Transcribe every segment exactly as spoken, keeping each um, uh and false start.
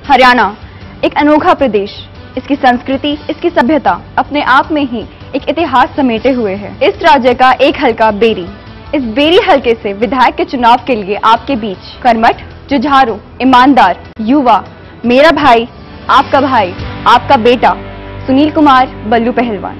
हरियाणा एक अनोखा प्रदेश, इसकी संस्कृति, इसकी सभ्यता अपने आप में ही एक इतिहास समेटे हुए है। इस राज्य का एक हलका बेरी, इस बेरी हलके से विधायक के चुनाव के लिए आपके बीच कर्मठ, जुझारू, ईमानदार, युवा, मेरा भाई, आपका भाई, आपका बेटा सुनील कुमार बल्लू पहलवान।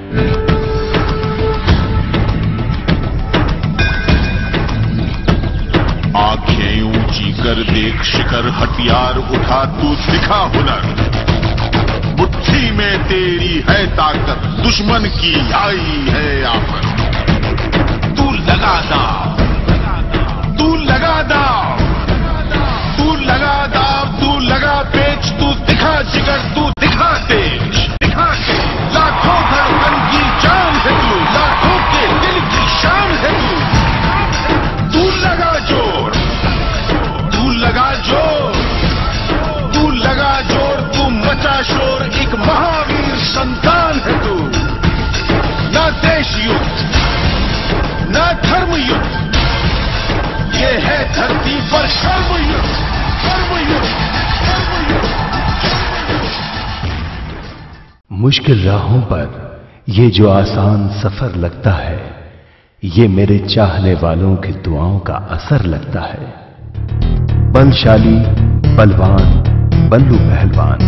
आंखें ऊंची कर देख शिखर, हथियार उठा तू दिखा हुनर। मुट्ठी में तेरी है ताकत, दुश्मन की आई है आफत। तू लगा दाव, तू लगा दाव, तू लगा दाव, तू लगा पेच, तू दिखा जिगर, तू दिखा तेज, दिखा तेज। लाखों धड़कन की जान है तू, लाखों के दिल की शान है तू। तू लगा जोर, तू लगा जोर, तू लगा जोर, तू मचा शोर, एक महावीर संतान है तू। ना देश युद्ध, ना धर्म युद्ध, ये है धरती पर कर्म युद्ध, कर्म युद्ध, कर्म युद्ध। मुश्किल राहों पर ये जो आसान सफर लगता है, ये मेरे चाहने वालों की दुआओं का असर लगता है। बलशाली, बलवान, बल्लू पहलवान।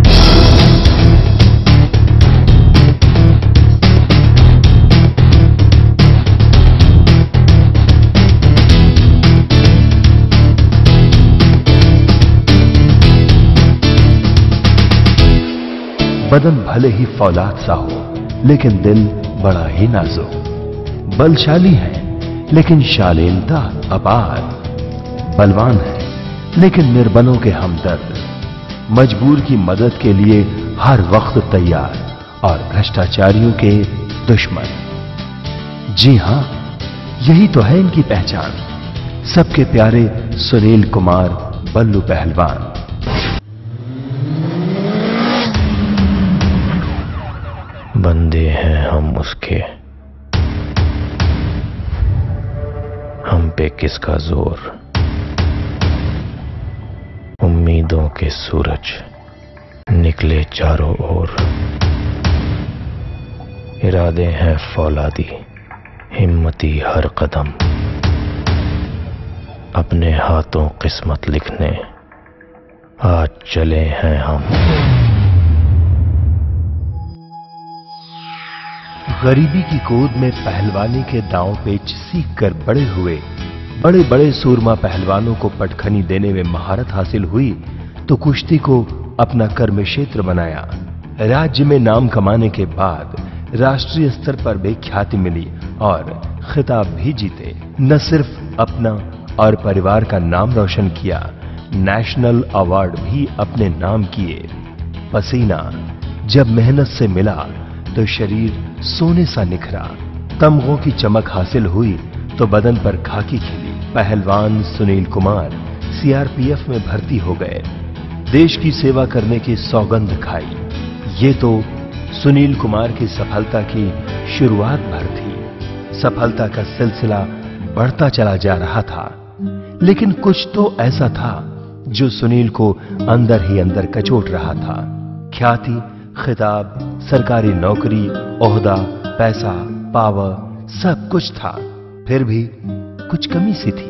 बदन भले ही फौलाद सा हो, लेकिन दिल बड़ा ही नाजुक। बलशाली है लेकिन शालीनता अपार। बलवान है लेकिन निर्बलों के हमदर्द, मजबूर की मदद के लिए हर वक्त तैयार और भ्रष्टाचारियों के दुश्मन। जी हां, यही तो है इनकी पहचान, सबके प्यारे सुनील कुमार बल्लू पहलवान। बंदे हैं हम उसके, हम पे किसका जोर। उम्मीदों के सूरज निकले चारों ओर। इरादे हैं फौलादी, हिम्मती हर कदम। अपने हाथों किस्मत लिखने आज चले हैं हम। गरीबी की गोद में पहलवानी के दांव पेच सीख कर बड़े हुए बड़े बड़े सूरमा पहलवानों को पटखनी देने में महारत हासिल हुई तो कुश्ती को अपना कर्म क्षेत्र बनाया। राज्य में नाम कमाने के बाद राष्ट्रीय स्तर पर भी ख्याति मिली और खिताब भी जीते। न सिर्फ अपना और परिवार का नाम रोशन किया, नेशनल अवार्ड भी अपने नाम किए। पसीना जब मेहनत से मिला तो शरीर सोने सा निखरा। तमगों की चमक हासिल हुई तो बदन पर खाकी खिली। पहलवान सुनील कुमार सीआरपीएफ में भर्ती हो गए। देश की सेवा करने की सौगंध खाई। ये तो सुनील कुमार की सफलता की शुरुआत भर थी। सफलता का सिलसिला बढ़ता चला जा रहा था, लेकिन कुछ तो ऐसा था जो सुनील को अंदर ही अंदर कचोट रहा था। ख्याति, खिताब, सरकारी नौकरी, ओहदा, पैसा, पावर, सब कुछ था, फिर भी कुछ कमी सी थी।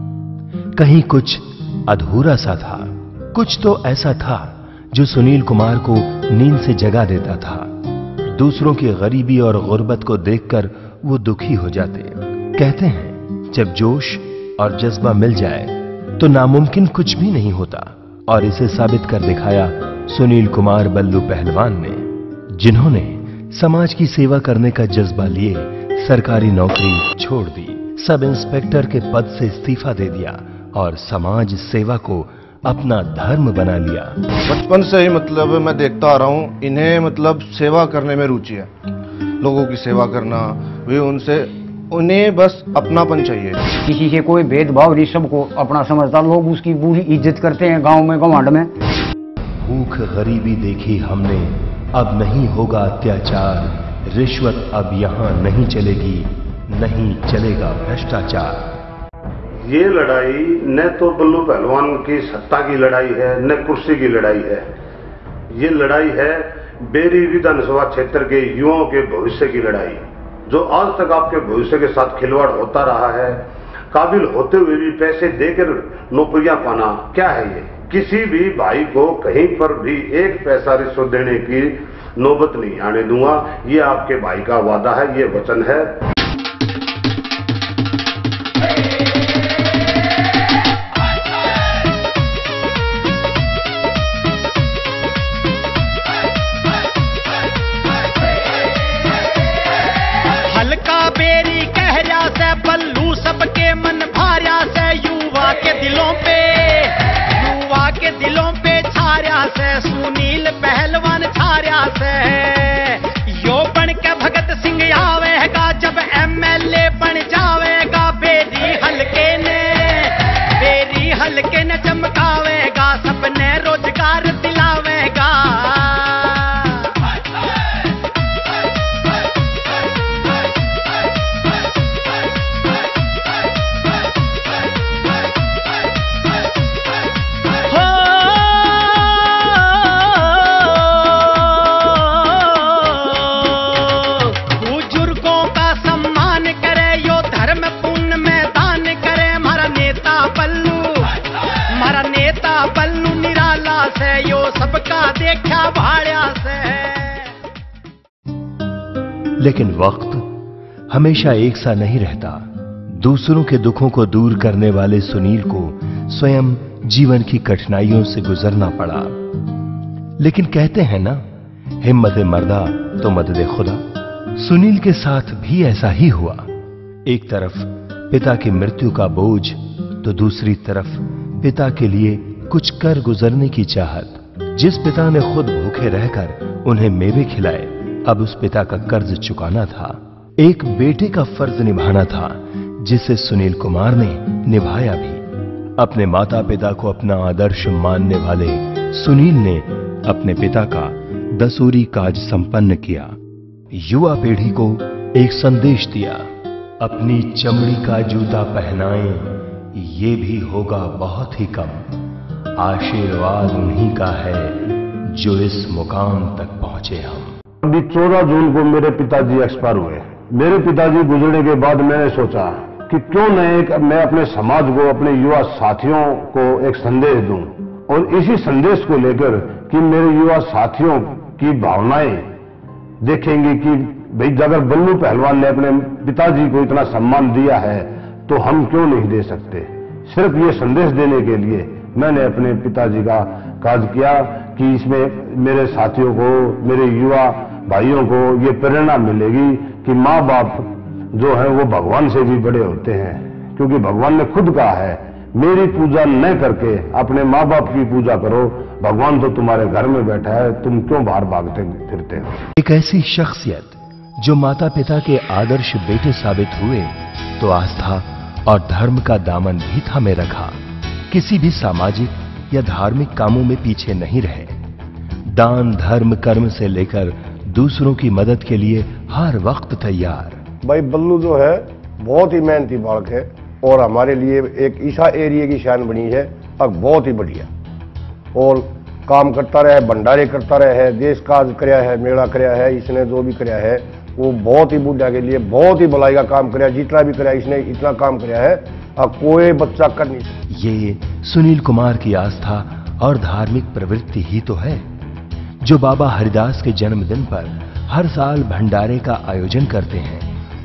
कहीं कुछ अधूरा सा था। कुछ तो ऐसा था जो सुनील कुमार को नींद से जगा देता था। दूसरों की गरीबी और गुर्बत को देखकर वो दुखी हो जाते। कहते हैं जब जोश और जज्बा मिल जाए तो नामुमकिन कुछ भी नहीं होता, और इसे साबित कर दिखाया सुनील कुमार बल्लू पहलवान ने, जिन्होंने समाज की सेवा करने का जज्बा लिए सरकारी नौकरी छोड़ दी, सब इंस्पेक्टर के पद से इस्तीफा दे दिया और समाज सेवा को अपना धर्म बना लिया। बचपन से ही मतलब मैं देखता आ रहा हूँ, इन्हें मतलब सेवा करने में रुचि है। लोगों की सेवा करना, वे उनसे उन्हें बस अपनापन चाहिए। किसी से कोई भेदभाव नहीं, सबको अपना समझता। लोग उसकी पूरी इज्जत करते हैं गांव में, गवांड में। भूख गरीबी देखी हमने, अब नहीं होगा अत्याचार। रिश्वत अब यहाँ नहीं चलेगी, नहीं चलेगा भ्रष्टाचार। ये लड़ाई न तो बल्लू पहलवान की सत्ता की लड़ाई है, न कुर्सी की लड़ाई है। ये लड़ाई है बेरी विधानसभा क्षेत्र के युवाओं के भविष्य की लड़ाई, जो आज तक आपके भविष्य के साथ खिलवाड़ होता रहा है। काबिल होते हुए भी पैसे देकर नौकरियां पाना क्या है ये? किसी भी भाई को कहीं पर भी एक पैसा रिश्वत देने की नौबत नहीं आने दूंगा। ये आपके भाई का वादा है, ये वचन है। हल्का बेरी कहरा से बल्लू सबके मन भार्या से, युवा के दिलों पे युवा के दिलों पे छाया से, सुनील पहलवान छाया से। यो बन के भगत सिंह आवेगा जब एमएलए बन जावेगा, बेरी हल्के ने बेरी हल्के ने चमकावेगा, सबने रोजगार दिलावेगा। बल्लू निराला से यो सबका देखा भाड़िया से। लेकिन वक्त हमेशा एक सा नहीं रहता। दूसरों के दुखों को दूर करने वाले सुनील को स्वयं जीवन की कठिनाइयों से गुजरना पड़ा। लेकिन कहते हैं ना, हिम्मत मर्दा तो मदद खुदा। सुनील के साथ भी ऐसा ही हुआ। एक तरफ पिता की मृत्यु का बोझ, तो दूसरी तरफ पिता के लिए कुछ कर गुजरने की चाहत। जिस पिता ने खुद भूखे रहकर उन्हें मेवे खिलाए, अब उस पिता का कर्ज चुकाना था। एक बेटे का फर्ज निभाना था, जिसे सुनील कुमार ने निभाया भी। अपने माता पिता को अपना आदर्श मानने वाले सुनील ने अपने पिता का दसूरी काज संपन्न किया। युवा पीढ़ी को एक संदेश दिया, अपनी चमड़ी का जूता पहनाएं, ये भी होगा बहुत ही कम। आशीर्वाद उन्हीं का है जो इस मुकाम तक पहुंचे हम। अभी चौदह जून को मेरे पिताजी एक्सपायर हुए। मेरे पिताजी गुजरने के बाद मैंने सोचा कि क्यों न एक मैं अपने समाज को, अपने युवा साथियों को एक संदेश दूं, और इसी संदेश को लेकर कि मेरे युवा साथियों की भावनाएं देखेंगे कि भाई अगर बल्लू पहलवान ने अपने पिताजी को इतना सम्मान दिया है तो हम क्यों नहीं दे सकते। सिर्फ ये संदेश देने के लिए मैंने अपने पिताजी का काज किया कि इसमें मेरे साथियों को, मेरे युवा भाइयों को ये प्रेरणा मिलेगी कि माँ बाप जो है वो भगवान से भी बड़े होते हैं, क्योंकि भगवान ने खुद कहा है, मेरी पूजा न करके अपने माँ बाप की पूजा करो, भगवान तो तुम्हारे घर में बैठा है, तुम क्यों बाहर भागते फिरते हो। एक ऐसी शख्सियत जो माता पिता के आदर्श बेटे साबित हुए, तो आस्था और धर्म का दामन भी थामे रखा। किसी भी सामाजिक या धार्मिक कामों में पीछे नहीं रहे। दान धर्म कर्म से लेकर दूसरों की मदद के लिए हर वक्त तैयार। भाई बल्लू जो है बहुत ही मेहनती बालक है, और हमारे लिए एक ईसा एरिया की शान बनी है, अब बहुत ही बढ़िया। और काम करता रहा है, भंडारे करता रहा है, देश काज कराया है, मेला कराया है, इसने जो भी कराया है वो बहुत ही बुढ़िया के लिए बहुत ही भलाई का काम कराया। जितना भी कराया इसने, इतना काम कराया है अब कोई बच्चा कर नहीं सकता। ये सुनील कुमार की आस्था और धार्मिक प्रवृत्ति ही तो है, जो बाबा हरिदास के जन्मदिन पर हर साल भंडारे का आयोजन करते हैं,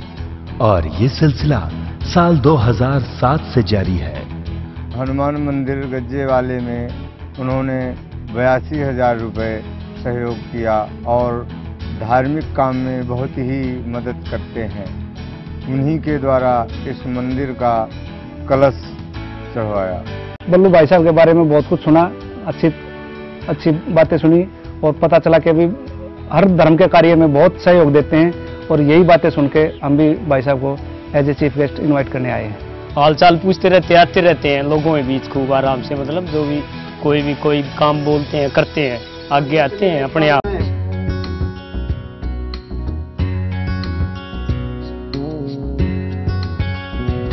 और ये सिलसिला साल दो हज़ार सात से जारी है। हनुमान मंदिर गज्जे वाले में उन्होंने बयासी हजार रुपये सहयोग किया और धार्मिक काम में बहुत ही मदद करते हैं। उन्हीं के द्वारा इस मंदिर का कलश चढ़वाया। बल्लू भाई साहब के बारे में बहुत कुछ सुना, अच्छी अच्छी बातें सुनी, और पता चला कि अभी हर धर्म के कार्य में बहुत सहयोग देते हैं, और यही बातें सुन के हम भी भाई साहब को as a chief guest invite करने आए हैं। हाल चाल पूछते रहते आते रहते हैं लोगों के बीच खूब आराम से, मतलब जो भी कोई भी कोई काम बोलते हैं करते हैं, आगे आते हैं अपने आप।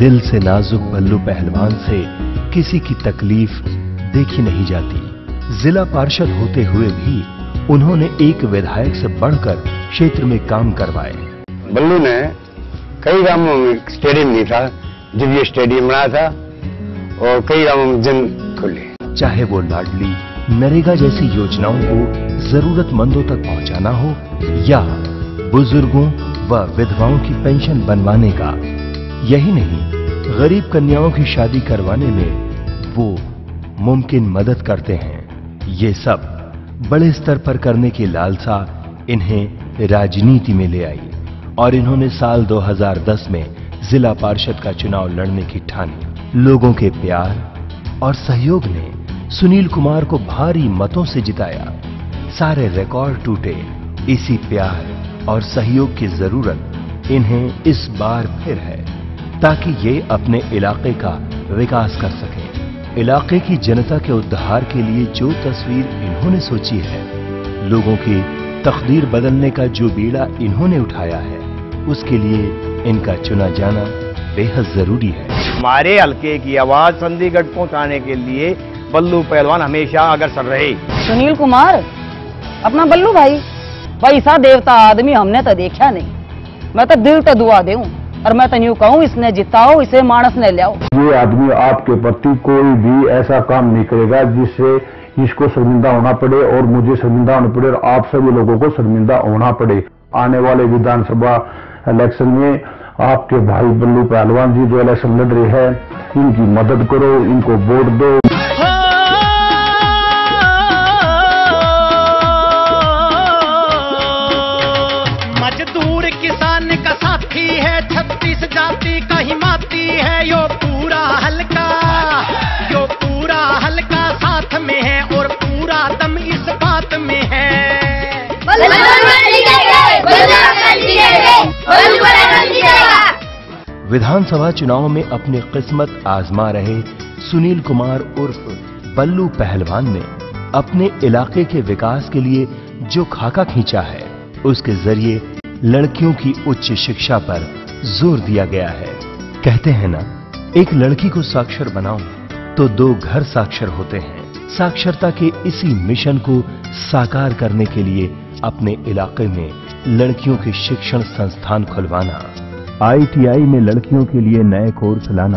दिल से नाजुक बल्लू पहलवान से किसी की तकलीफ देखी नहीं जाती। जिला पार्षद होते हुए भी उन्होंने एक विधायक से बढ़कर क्षेत्र में काम करवाए। बल्लू ने कई गांवों में स्टेडियम नहीं था, जब ये स्टेडियम बना था, और कई गांवों में जिम खुले। चाहे वो लाडली नरेगा जैसी योजनाओं को जरूरतमंदों तक पहुंचाना हो या बुजुर्गों व विधवाओं की पेंशन बनवाने का, यही नहीं गरीब कन्याओं की शादी करवाने में वो मुमकिन मदद करते हैं। ये सब बड़े स्तर पर करने की लालसा इन्हें राजनीति में ले आई और इन्होंने साल दो हज़ार दस में जिला पार्षद का चुनाव लड़ने की ठानी। लोगों के प्यार और सहयोग ने सुनील कुमार को भारी मतों से जिताया। सारे रिकॉर्ड टूटे। इसी प्यार और सहयोग की जरूरत इन्हें इस बार फिर है ताकि ये अपने इलाके का विकास कर सकें। इलाके की जनता के उद्धार के लिए जो तस्वीर इन्होंने सोची है, लोगों की तकदीर बदलने का जो बीड़ा इन्होंने उठाया है, उसके लिए इनका चुना जाना बेहद जरूरी है। हमारे हल्के की आवाज चंडीगढ़ पहुंचाने के लिए बल्लू पहलवान हमेशा अग्रसर रहे। सुनील कुमार अपना बल्लू भाई पैसा देवता आदमी हमने तो देखा नहीं। मैं तो दिल तो दुआ दूं और मैं तो यूं कहूं, इसने जिताओ, इसे मानस ने लाओ। ये आदमी आपके प्रति कोई भी ऐसा काम नहीं करेगा जिससे इसको शर्मिंदा होना पड़े और मुझे शर्मिंदा होना पड़े और आप सभी लोगों को शर्मिंदा होना पड़े। आने वाले विधानसभा इलेक्शन में आपके भाई बल्लू पहलवान जी जो इलेक्शन लड़ रहे हैं, इनकी मदद करो, इनको वोट दो। मजदूर किसान का साथी है, छत्तीस जाति का हिमाती है, यो पूरा हल्का यो पूरा हल्का साथ में है और पूरा दम इस बात में है। विधानसभा चुनाव में अपनी किस्मत आजमा रहे सुनील कुमार उर्फ बल्लू पहलवान ने अपने इलाके के विकास के लिए जो खाका खींचा है, उसके जरिए लड़कियों की उच्च शिक्षा पर जोर दिया गया है। कहते हैं ना, एक लड़की को साक्षर बनाओ तो दो घर साक्षर होते हैं। साक्षरता के इसी मिशन को साकार करने के लिए अपने इलाके में लड़कियों के शिक्षण संस्थान खुलवाना, आई टी आई में लड़कियों के लिए नए कोर्स लाना,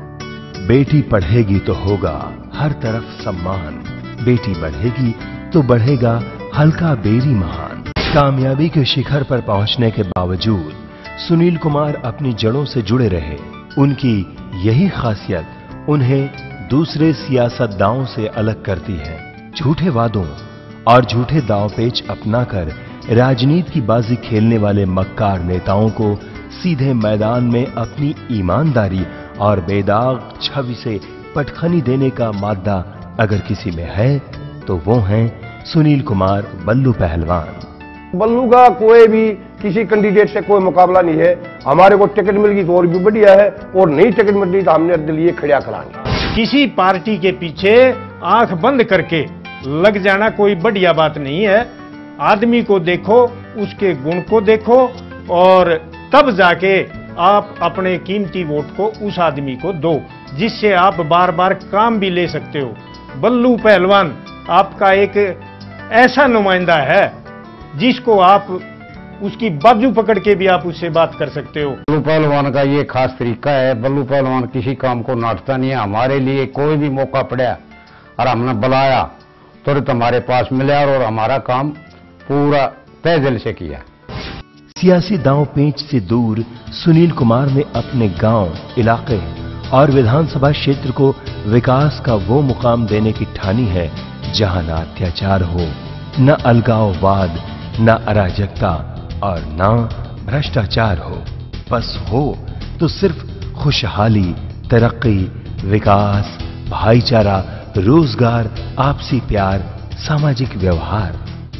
बेटी पढ़ेगी तो होगा हर तरफ सम्मान, बेटी बढ़ेगी तो बढ़ेगा हल्का बेरी महान। कामयाबी के शिखर पर पहुंचने के बावजूद सुनील कुमार अपनी जड़ों से जुड़े रहे। उनकी यही खासियत उन्हें दूसरे सियासतदानों से अलग करती है। झूठे वादों और झूठे दांवपेच अपनाकर राजनीति की बाजी खेलने वाले मक्कार नेताओं को सीधे मैदान में अपनी ईमानदारी और बेदाग छवि से पटखनी देने का मादा अगर किसी में है तो वो हैं सुनील कुमार बल्लू पहलवान। बल्लू का कोई भी किसी कैंडिडेट से कोई मुकाबला नहीं है। हमारे को टिकट मिल गई तो और भी बढ़िया है, और नई टिकट मिल गई तो हमने अपने लिए खड़ा कराएंगे। किसी पार्टी के पीछे आंख बंद करके लग जाना कोई बढ़िया बात नहीं है। आदमी को देखो, उसके गुण को देखो, और तब जाके आप अपने कीमती वोट को उस आदमी को दो जिससे आप बार बार काम भी ले सकते हो। बल्लू पहलवान आपका एक ऐसा नुमाइंदा है जिसको आप उसकी बाजू पकड़ के भी आप उससे बात कर सकते हो। बल्लू पहलवान का ये खास तरीका है। बल्लू पहलवान किसी काम को नाटता नहीं है। हमारे लिए कोई भी मौका पड़ा और हमने बुलाया तुरंत हमारे पास मिला और हमारा काम पूरा तय दिल से किया। सियासी दांव पेंच से दूर सुनील कुमार ने अपने गांव, इलाके और विधानसभा क्षेत्र को विकास का वो मुकाम देने की ठानी है जहां न अत्याचार हो, न अलगाववाद, न अराजकता और न भ्रष्टाचार हो। बस हो तो सिर्फ खुशहाली, तरक्की, विकास, भाईचारा, रोजगार, आपसी प्यार, सामाजिक व्यवहार।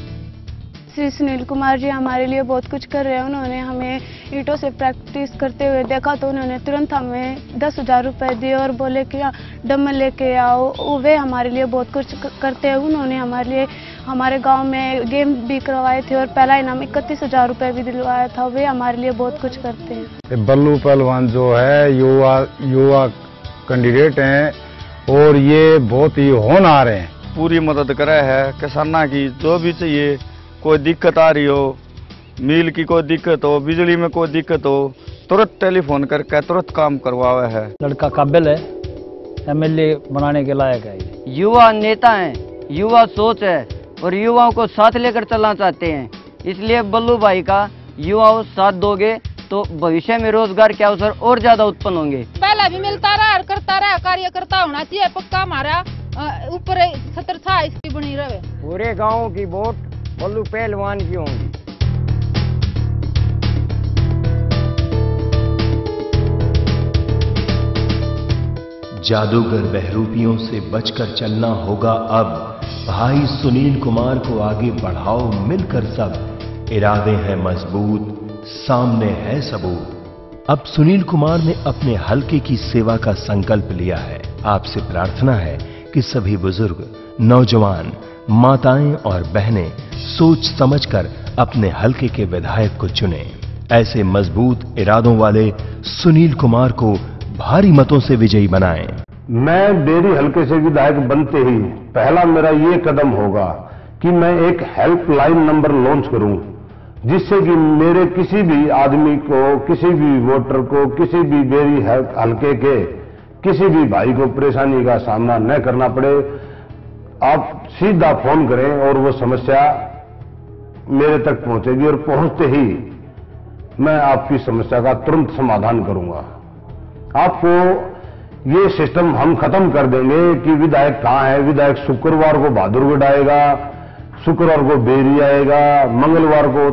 श्री सुनील कुमार जी हमारे लिए बहुत कुछ कर रहे हैं। उन्होंने हमें ईंटों से प्रैक्टिस करते हुए देखा तो उन्होंने तुरंत हमें दस हजार रुपये दिए और बोले कि डम्बल लेके आओ। वे हमारे लिए बहुत कुछ करते हैं। उन्होंने हमारे लिए हमारे गांव में गेम भी करवाए थे और पहला इनाम इकतीस हजार रुपये भी दिलवाया था। वे हमारे लिए बहुत कुछ करते हैं। बल्लू पहलवान जो है युवा युवा कैंडिडेट हैं और ये बहुत ही होनहार हैं। पूरी मदद करे है किसाना की, जो भी चाहिए, कोई दिक्कत आ रही हो, मील की कोई दिक्कत हो, बिजली में कोई दिक्कत हो, तुरंत टेलीफोन करके तुरंत काम करवावे है। लड़का काबिल है, एमएलए बनाने के लायक है। युवा नेता हैं, युवा सोच है और युवाओं को साथ लेकर चलना चाहते हैं। इसलिए बल्लू भाई का युवाओं साथ दोगे तो भविष्य में रोजगार के अवसर और ज्यादा उत्पन्न होंगे। पहला भी मिलता रहा और करता रहा, कार्यकर्ता होना चाहिए पक्का, हमारा ऊपर छत्र था इसकी बनी रहे। पूरे गाँव की वोट बल्लू पहलवान की होंगी। जादूगर बहरूपियों से बचकर चलना होगा अब। भाई सुनील कुमार को आगे बढ़ाओ मिलकर सब। इरादे हैं मजबूत, सामने है सबूत। अब सुनील कुमार ने अपने हलके की सेवा का संकल्प लिया है। आपसे प्रार्थना है कि सभी बुजुर्ग, नौजवान, माताएं और बहनें सोच समझकर अपने हलके के विधायक को चुनें। ऐसे मजबूत इरादों वाले सुनील कुमार को भारी मतों से विजयी बनाएं। मैं बेरी हलके से विधायक बनते ही पहला मेरा ये कदम होगा कि मैं एक हेल्पलाइन नंबर लॉन्च करूं, जिससे कि मेरे किसी भी आदमी को, किसी भी वोटर को, किसी भी बेरी हलके के किसी भी भाई को परेशानी का सामना न करना पड़े। आप सीधा फोन करें और वो समस्या मेरे तक पहुंचेगी और पहुंचते ही मैं आपकी समस्या का तुरंत समाधान करूंगा। आपको ये सिस्टम हम खत्म कर देंगे कि विधायक कहाँ है। विधायक शुक्रवार को बहादुरगढ़ आएगा, शुक्रवार को बेरी आएगा, मंगलवार को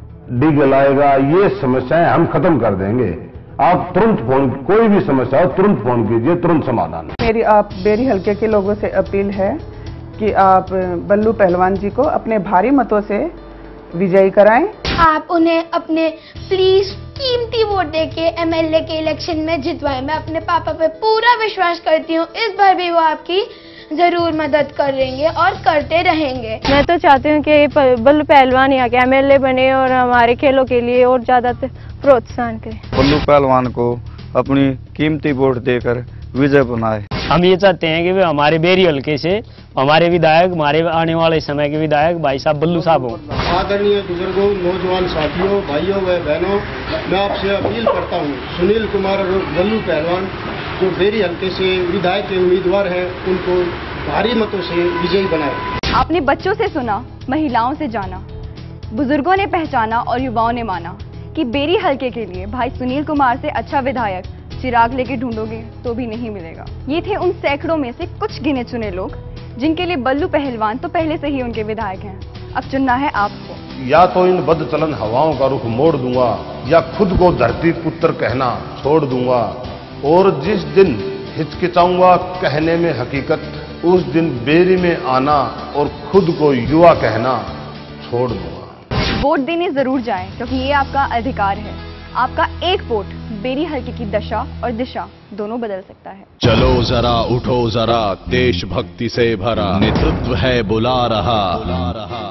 डीगल आएगा। ये समस्याएं हम खत्म कर देंगे। आप तुरंत फोन, कोई भी समस्या हो तुरंत फोन कीजिए, तुरंत समाधान। मेरी आप बेरी हलके के लोगों से अपील है कि आप बल्लू पहलवान जी को अपने भारी मतों से विजयी कराएं। आप उन्हें अपने प्लीज कीमती वोट देके एमएलए के इलेक्शन में जितवाएं। मैं अपने पापा पे पूरा विश्वास करती हूँ, इस बार भी वो आपकी जरूर मदद करेंगे और करते रहेंगे। मैं तो चाहती हूँ कि बल्लू पहलवान यहाँ के एमएलए बने और हमारे खेलों के लिए और ज्यादा प्रोत्साहन करें। बल्लू पहलवान को अपनी कीमती वोट देकर विजय बनाए। हम ये चाहते हैं कि वे हमारे बेरी हलके से हमारे विधायक, हमारे आने वाले समय के विधायक भाई साहब बल्लू साहब हो। आदरणीय बुजुर्गों, नौजवान साथियों, भाइयों व बहनों, मैं आपसे अपील करता हूं, सुनील कुमार और बल्लू पहलवान जो बेरी हलके से विधायक के उम्मीदवार हैं, उनको भारी मतों से विजयी बनाए। आपने बच्चों से सुना, महिलाओं से जाना, बुजुर्गों ने पहचाना और युवाओं ने माना कि बेरी हलके के लिए भाई सुनील कुमार से अच्छा विधायक चिराग लेके ढूंढोगे तो भी नहीं मिलेगा। ये थे उन सैकड़ों में से कुछ गिने चुने लोग जिनके लिए बल्लू पहलवान तो पहले से ही उनके विधायक हैं। अब चुनना है आपको। या तो इन बद चलन हवाओं का रुख मोड़ दूंगा या खुद को धरती पुत्र कहना छोड़ दूंगा। और जिस दिन हिचकिचाऊंगा कहने में हकीकत, उस दिन बेरी में आना और खुद को युवा कहना छोड़ दूंगा। वोट देने जरूर जाएं, क्योंकि ये आपका अधिकार है। आपका एक वोट बेरी हलके की दशा और दिशा दोनों बदल सकता है। चलो जरा, उठो जरा, देशभक्ति से भरा नेतृत्व है बुला रहा, बुला रहा।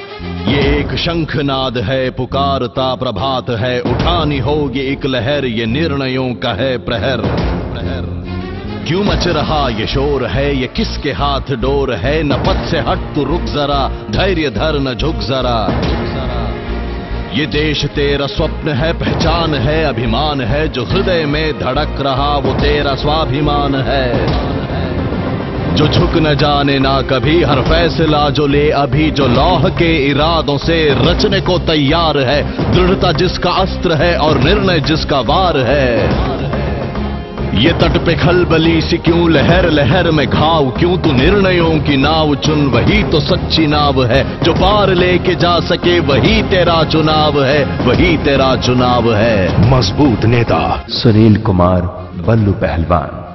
ये एक शंखनाद है, पुकारता प्रभात है, उठानी होगी एक लहर, ये निर्णयों का है प्रहर, प्रहर। क्यों मच रहा ये शोर है, ये किसके हाथ डोर है, न पद से हट तू रुक जरा, धैर्य धर न झुक जरा। ये देश तेरा स्वप्न है, पहचान है, अभिमान है, जो हृदय में धड़क रहा वो तेरा स्वाभिमान है। जो झुक न जाने ना कभी, हर फैसला जो ले अभी, जो लौह के इरादों से रचने को तैयार है, दृढ़ता जिसका अस्त्र है और निर्णय जिसका वार है। ये तट पे खलबली सी क्यों, लहर लहर में घाव क्यों, तू निर्णयों की नाव चुन, वही तो सच्ची नाव है, जो पार लेके जा सके, वही तेरा चुनाव है, वही तेरा चुनाव है। मजबूत नेता सुनील कुमार, बल्लू पहलवान।